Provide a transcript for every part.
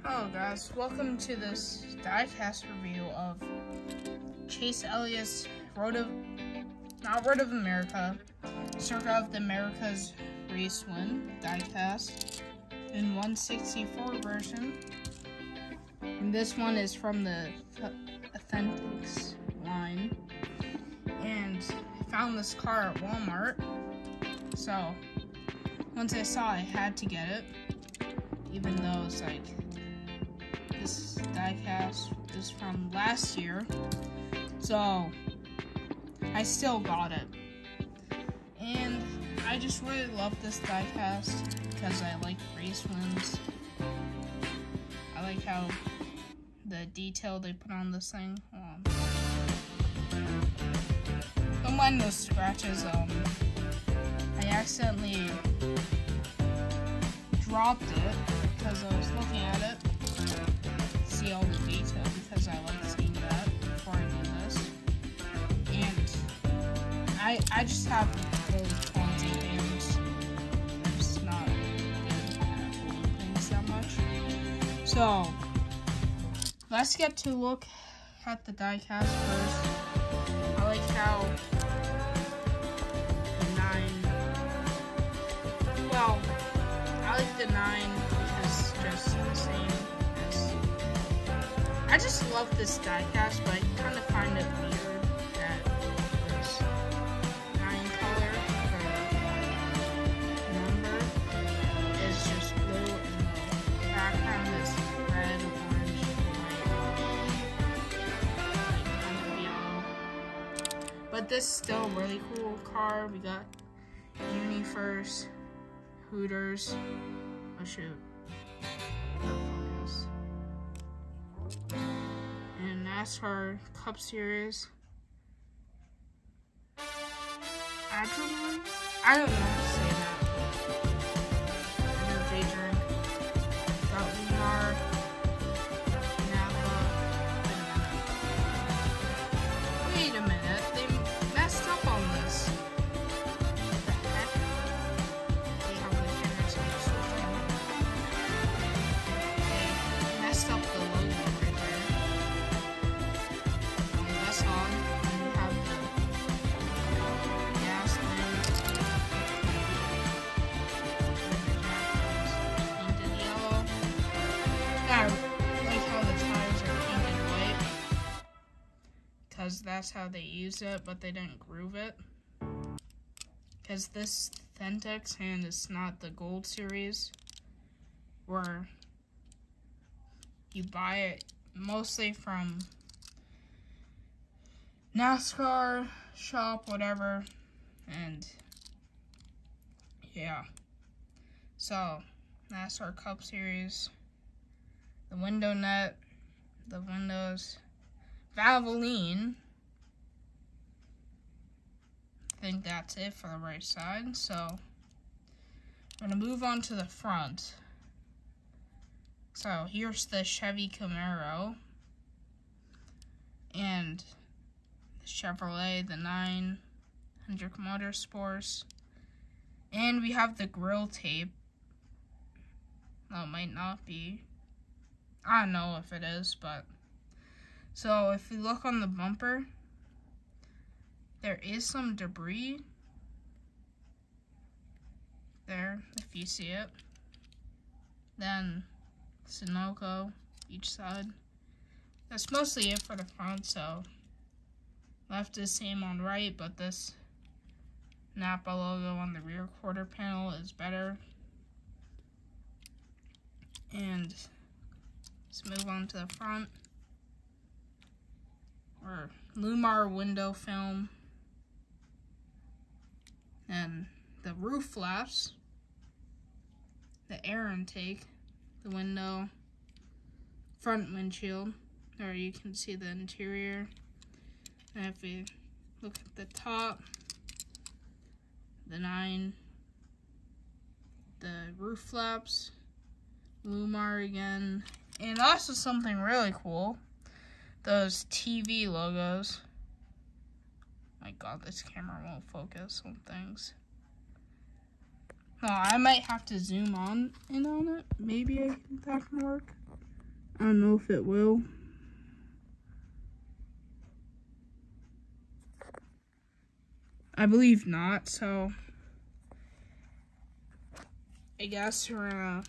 Hello guys, welcome to this diecast review of Chase Elliott's Road of America, Circa of the Americas race win diecast in 164 version. And this one is from the Authentics line. And I found this car at Walmart, so once I saw it, I had to get it, even though it's like this diecast is from last year, so I still got it. And I just really love this diecast because I like race wins. I like how the detail they put on this thing. Don't mind those scratches. I accidentally dropped it because I was looking at it. See all the detail because I like seeing that before I do this. And I just have really clumsy hands. I'm just not good at holding things that much. So let's get to look at the diecast first. I like how the 9. Well, I like the 9 because it's just the same. I just love this diecast, but I kind of find it weird that this 9 color for number is just blue and the background is red, orange, white, kind of yellow. But this is still a really cool car. We got Uni first, Hooters. Oh shoot. And NASCAR Cup Series. Adrenaline? I don't know how to say that. Energy drink. Got Lunar. Napa. Wait a minute. They messed up on this. What the heck? They have the cameras on the system. They messed up the logo. Because that's how they use it, but they didn't groove it. Because this Authentics hand is not the gold series, where you buy it mostly from NASCAR shop, whatever, and yeah. So NASCAR Cup Series, the window net, the windows. Valvoline. I think that's it for the right side. So I'm gonna move on to the front. So here's the Chevy Camaro and the Chevrolet, the 900 Motorsports, and we have the grill tape. Well, it might not be. I don't know if it is, but. So if you look on the bumper, there is some debris there, if you see it. Then Sunoco each side. That's mostly it for the front, so left is same on right, but this Napa logo on the rear quarter panel is better. And let's move on to the front. Or Lumar window film, and the roof flaps, the air intake, the window, front windshield, or you can see the interior. And if we look at the top, the 9, the roof flaps, Lumar again, and also something really cool. Those TV logos. My god, this camera won't focus on things. Oh, I might have to zoom in on it. Maybe that can work. I don't know if it will. I believe not, so I guess we're gonna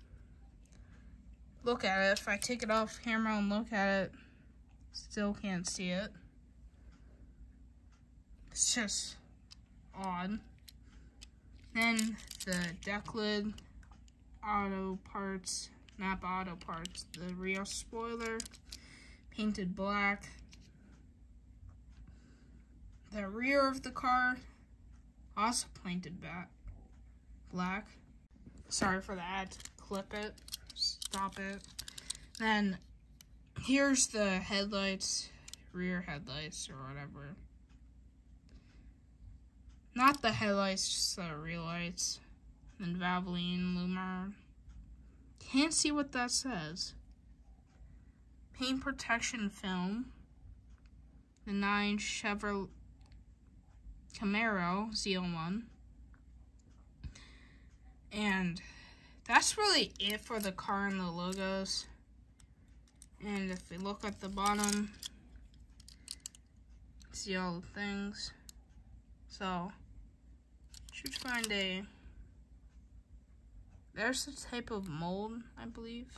look at it. If I take it off camera and look at it, still can't see it. It's just odd. Then the deck lid, auto parts, Napa auto parts, the rear spoiler, painted black. The rear of the car, also painted black. Sorry for that. Clip it. Stop it. Then here's the headlights, rear headlights or whatever. Not the headlights, just the rear lights. Then Valvoline, Lumer. Can't see what that says. Paint protection film. The 9 Chevrolet Camaro Z01. And that's really it for the car and the logos. And if we look at the bottom, see all the things. So, should find there's a type of mold, I believe.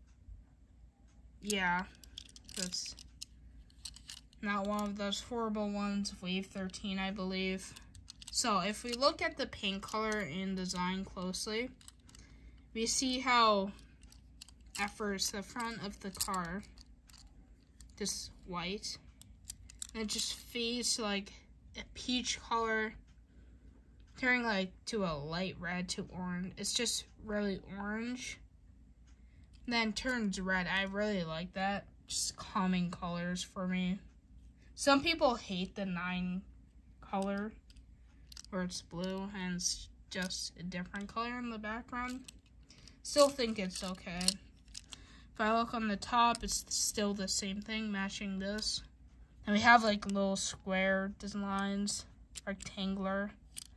Yeah, that's not one of those horrible ones, Wave 13, I believe. So, if we look at the paint color and design closely, we see how, at first, the front of the car, just white, and it just fades to, like, a peach color, turning, like, to a light red to orange. It's just really orange. And then turns red. I really like that. Just calming colors for me. Some people hate the 9 color, where it's blue and it's just a different color in the background. Still think it's okay. If I look on the top, it's still the same thing, matching this. And we have like little square designs, rectangular.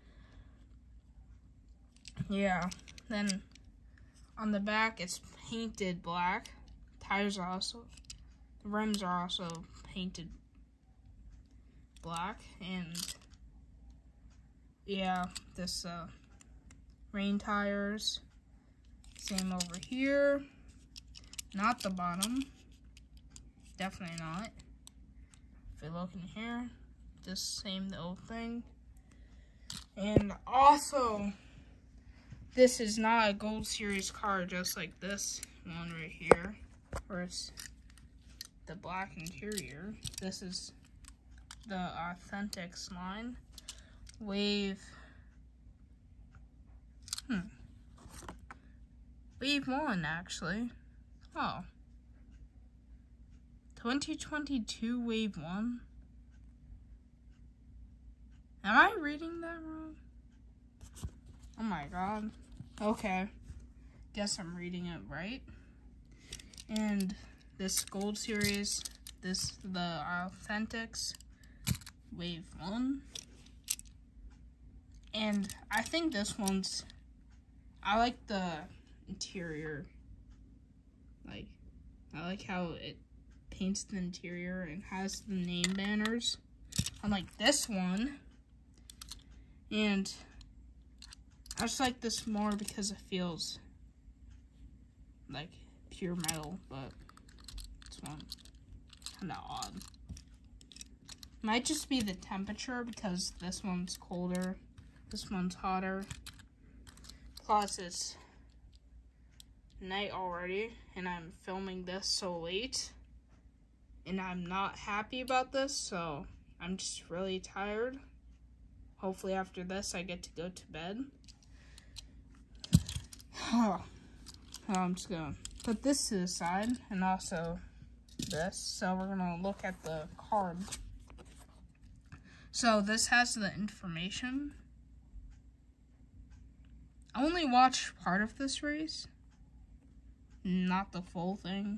Yeah. Then on the back, it's painted black. Tires are also, the rims are also painted black. And yeah, this rain tires. Same over here. Not the bottom. Definitely not. If we look in here, just same the old thing. And also, this is not a Gold Series car, just like this one right here, where it's the black interior. This is the Authentics line. Wave 1, actually. Oh. 2022 Wave 1? Am I reading that wrong? Oh my god. Okay. Guess I'm reading it right. And this Gold Series, the Authentics Wave 1. And I think this one's, I like the interior. Like, I like how it paints the interior and has the name banners. Unlike this one. And I just like this more because it feels like pure metal, but this one kinda odd. Might just be the temperature because this one's colder, this one's hotter. Plus it's night already and I'm filming this so late and I'm not happy about this, so I'm just really tired. Hopefully after this I get to go to bed. I'm just gonna put this to the side and also this. So we're gonna look at the card. So this has the information. I only watched part of this race, not the full thing.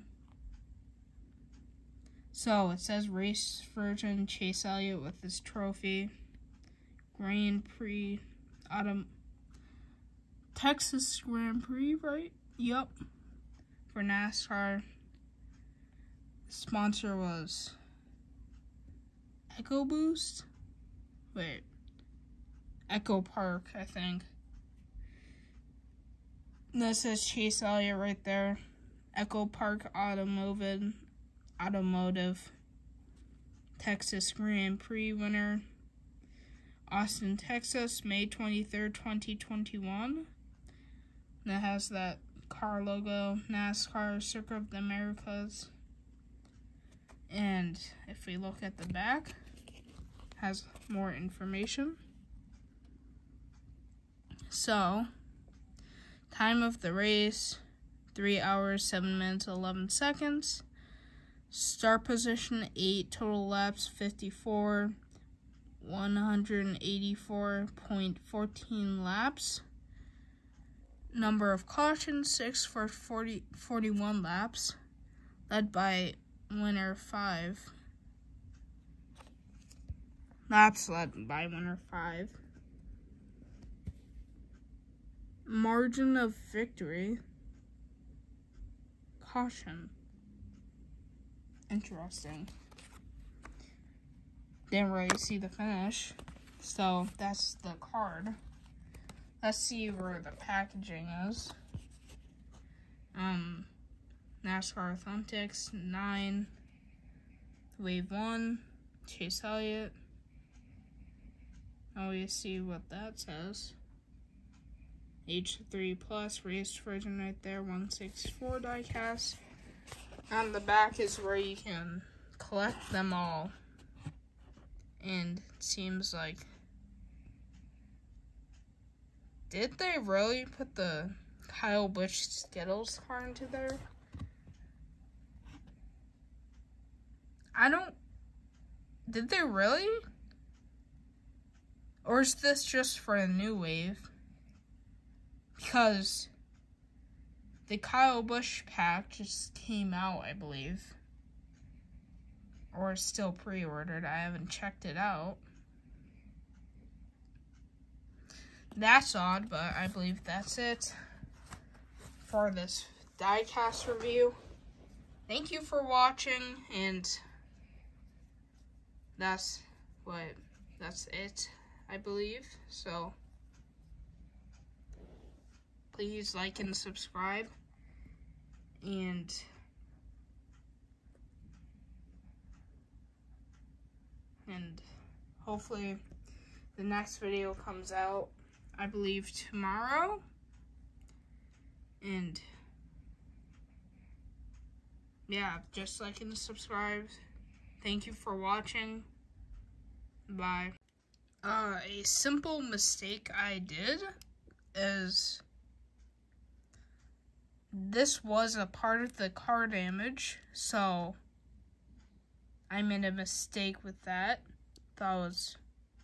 So it says race virgin Chase Elliot with his trophy. Grand Prix, Texas Grand Prix, right? Yup. For NASCAR. sponsor was Echo Boost? Wait. Echo Park, I think. And that says Chase Elliot right there. Echo Park Automotive. Texas Grand Prix winner. Austin, Texas, May 23rd, 2021. That has that car logo, NASCAR, Circuit of the Americas. And if we look at the back, has more information. So, time of the race, 3 hours, 7 minutes, 11 seconds. Start position, 8. Total laps, 54. 184.14 laps. Number of cautions, 6 for 41 laps. Led by winner 5. Laps led by winner 5. Margin of victory. Caution. Interesting. Didn't really see the finish. So that's the card. Let's see where the packaging is. NASCAR Authentics 9. Wave 1. Chase Elliot. Now we see what that says. H3 Plus raced version right there. 164 diecast. On the back is where you can collect them all. And it seems like, did they really put the Kyle Busch Skittles car into there? Did they really? Or is this just for a new wave? Because the Kyle Busch pack just came out, I believe. Or is still pre-ordered. I haven't checked it out. That's odd, but I believe that's it for this diecast review. Thank you for watching, and that's it, I believe. So please like and subscribe, and hopefully the next video comes out, I believe, tomorrow. And yeah, just like and subscribe. Thank you for watching. Bye. A simple mistake I did is this was a part of the car damage, so I made a mistake with that. That was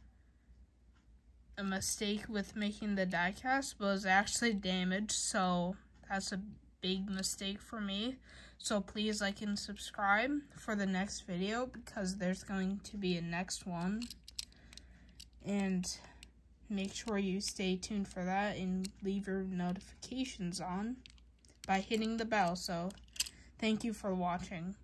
a mistake with making the diecast, but it was actually damaged, so that's a big mistake for me. So please like and subscribe for the next video, because there's going to be a next one. And make sure you stay tuned for that and leave your notifications on by hitting the bell. So thank you for watching.